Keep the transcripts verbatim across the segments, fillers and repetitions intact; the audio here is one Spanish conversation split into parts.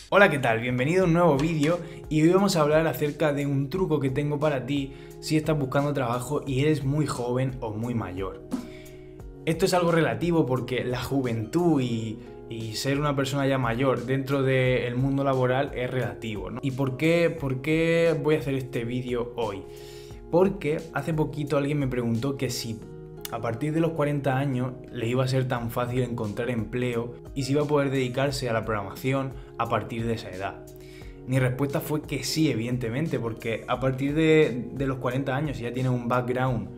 Hola, ¿qué tal? Bienvenido a un nuevo vídeo y hoy vamos a hablar acerca de un truco que tengo para ti si estás buscando trabajo y eres muy joven o muy mayor. Esto es algo relativo porque la juventud y, y ser una persona ya mayor dentro del mundo laboral es relativo, ¿no? ¿Y por qué, por qué voy a hacer este vídeo hoy? Porque hace poquito alguien me preguntó que si a partir de los cuarenta años le iba a ser tan fácil encontrar empleo y si iba a poder dedicarse a la programación a partir de esa edad. Mi respuesta fue que sí, evidentemente, porque a partir de, de los cuarenta años, si ya tienes un background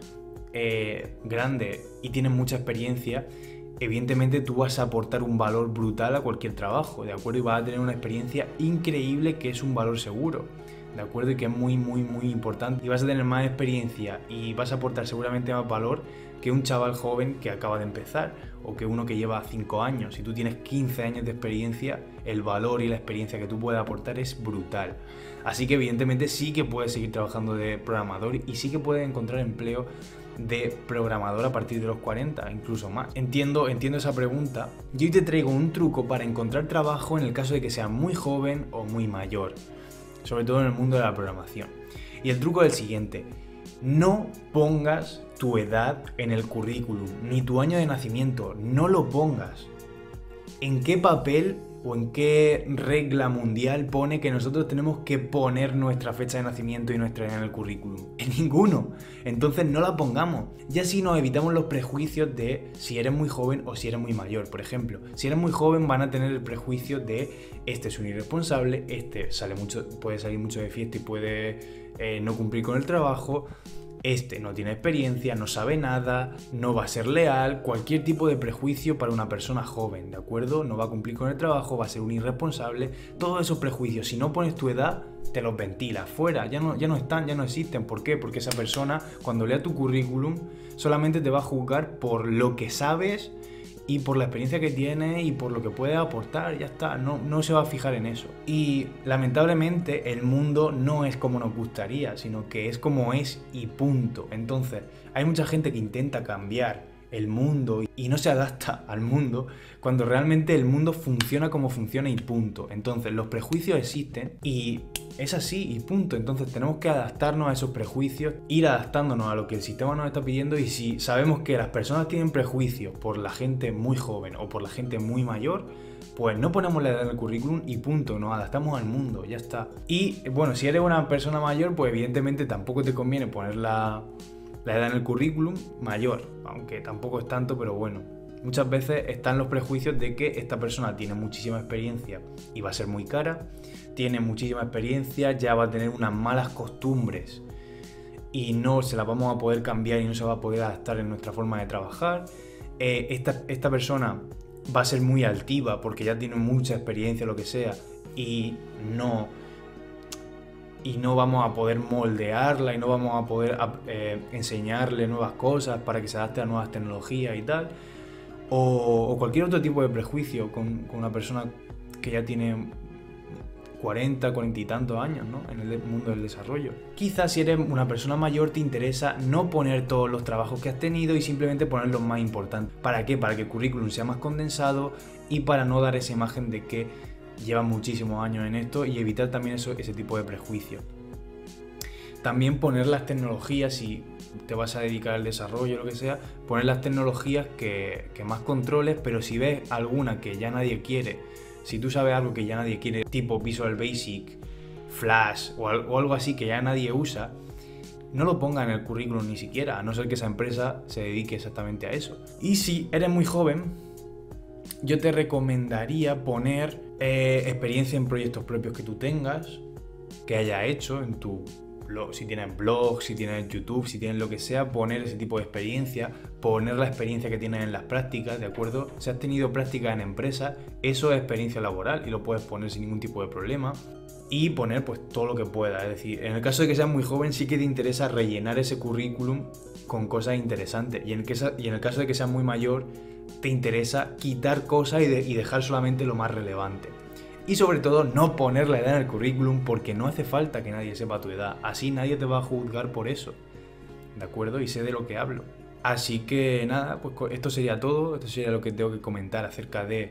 eh, grande y tienes mucha experiencia, evidentemente tú vas a aportar un valor brutal a cualquier trabajo, ¿de acuerdo? Y vas a tener una experiencia increíble que es un valor seguro, ¿de acuerdo? Y que es muy, muy, muy importante. Y vas a tener más experiencia y vas a aportar seguramente más valor que un chaval joven que acaba de empezar o que uno que lleva cinco años. Si tú tienes quince años de experiencia, el valor y la experiencia que tú puedes aportar es brutal. Así que evidentemente sí que puedes seguir trabajando de programador y sí que puedes encontrar empleo de programador a partir de los cuarenta, incluso más. Entiendo, entiendo esa pregunta. Yo hoy te traigo un truco para encontrar trabajo en el caso de que seas muy joven o muy mayor, sobre todo en el mundo de la programación. Y el truco es el siguiente: no pongas tu edad en el currículum, ni tu año de nacimiento, no lo pongas. ¿En qué papel o en qué regla mundial pone que nosotros tenemos que poner nuestra fecha de nacimiento y nuestra edad en el currículum? En ninguno. Entonces no la pongamos. Y así nos evitamos los prejuicios de si eres muy joven o si eres muy mayor. Por ejemplo, si eres muy joven van a tener el prejuicio de este es un irresponsable, este sale mucho, puede salir mucho de fiesta y puede eh, no cumplir con el trabajo. Este no tiene experiencia, no sabe nada, no va a ser leal, cualquier tipo de prejuicio para una persona joven, ¿de acuerdo? No va a cumplir con el trabajo, va a ser un irresponsable. Todos esos prejuicios, si no pones tu edad, te los ventilas fuera, ya no, ya no están, ya no existen. ¿Por qué? Porque esa persona, cuando lea tu currículum, solamente te va a juzgar por lo que sabes y por la experiencia que tienes y por lo que puedes aportar, ya está, no, no se va a fijar en eso. Y lamentablemente el mundo no es como nos gustaría, sino que es como es y punto. Entonces, hay mucha gente que intenta cambiar el mundo y no se adapta al mundo cuando realmente el mundo funciona como funciona y punto. Entonces, los prejuicios existen y es así y punto. Entonces tenemos que adaptarnos a esos prejuicios, ir adaptándonos a lo que el sistema nos está pidiendo. Y si sabemos que las personas tienen prejuicios por la gente muy joven o por la gente muy mayor, pues no ponemos la edad en el currículum y punto, nos adaptamos al mundo, ya está. Y bueno, si eres una persona mayor, pues evidentemente tampoco te conviene poner la, la edad en el currículum mayor, aunque tampoco es tanto, pero bueno. Muchas veces están los prejuicios de que esta persona tiene muchísima experiencia y va a ser muy cara, tiene muchísima experiencia, ya va a tener unas malas costumbres y no se las vamos a poder cambiar y no se va a poder adaptar en nuestra forma de trabajar. Eh, esta, esta persona va a ser muy altiva porque ya tiene mucha experiencia, lo que sea, y no, y no vamos a poder moldearla y no vamos a poder eh, enseñarle nuevas cosas para que se adapte a nuevas tecnologías y tal. O, o cualquier otro tipo de prejuicio con, con una persona que ya tiene cuarenta, cuarenta y tantos años, ¿no? En el mundo del desarrollo. Quizás si eres una persona mayor te interesa no poner todos los trabajos que has tenido y simplemente poner los más importantes. ¿Para qué? Para que el currículum sea más condensado y para no dar esa imagen de que llevas muchísimos años en esto y evitar también eso, ese tipo de prejuicios. También poner las tecnologías, si te vas a dedicar al desarrollo o lo que sea, poner las tecnologías que, que más controles, pero si ves alguna que ya nadie quiere, si tú sabes algo que ya nadie quiere, tipo Visual Basic, Flash o, o algo así que ya nadie usa, no lo ponga en el currículum ni siquiera, a no ser que esa empresa se dedique exactamente a eso. Y si eres muy joven, yo te recomendaría poner eh, experiencia en proyectos propios que tú tengas, que hayas hecho en tu blog, si tienes blog, si tienes YouTube, si tienes lo que sea, poner ese tipo de experiencia, poner la experiencia que tienes en las prácticas, ¿de acuerdo? Si has tenido prácticas en empresas, eso es experiencia laboral y lo puedes poner sin ningún tipo de problema. Y poner pues todo lo que puedas, es decir, en el caso de que seas muy joven sí que te interesa rellenar ese currículum con cosas interesantes y en el, que, y en el caso de que seas muy mayor te interesa quitar cosas y, de, y dejar solamente lo más relevante. Y sobre todo no poner la edad en el currículum porque no hace falta que nadie sepa tu edad, así nadie te va a juzgar por eso, ¿de acuerdo? Y sé de lo que hablo. Así que nada, pues esto sería todo, esto sería lo que tengo que comentar acerca de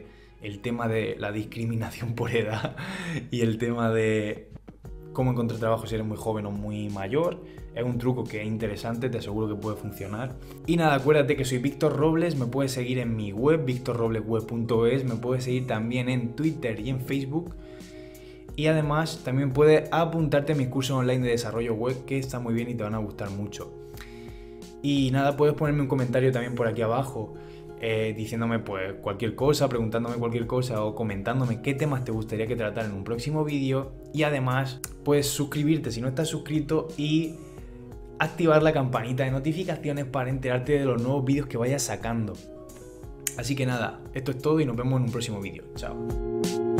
el tema de la discriminación por edad y el tema de cómo encontrar trabajo si eres muy joven o muy mayor. Es un truco que es interesante, te aseguro que puede funcionar. Y nada, acuérdate que soy Víctor Robles, me puedes seguir en mi web, victor robles web punto es, me puedes seguir también en Twitter y en Facebook. Y además también puedes apuntarte a mis cursos online de desarrollo web, que está muy bien y te van a gustar mucho. Y nada, puedes ponerme un comentario también por aquí abajo, eh, diciéndome pues cualquier cosa, preguntándome cualquier cosa o comentándome qué temas te gustaría que tratara en un próximo vídeo. Y además puedes suscribirte si no estás suscrito y activar la campanita de notificaciones para enterarte de los nuevos vídeos que vaya sacando. Así que nada, esto es todo y nos vemos en un próximo vídeo. Chao.